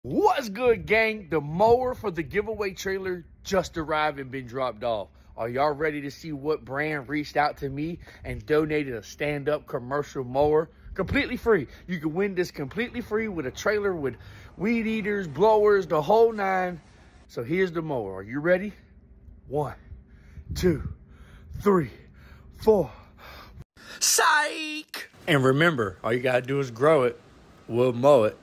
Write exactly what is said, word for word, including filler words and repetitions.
What's good, gang? The mower for the giveaway trailer just arrived and been dropped off. Are y'all ready to see what brand reached out to me and donated a stand-up commercial mower completely free? You can win this completely free with a trailer with weed eaters, blowers, the whole nine. So here's the mower. Are you ready? One, two, three, four. Psych! And remember, all you gotta do is grow it. We'll mow it.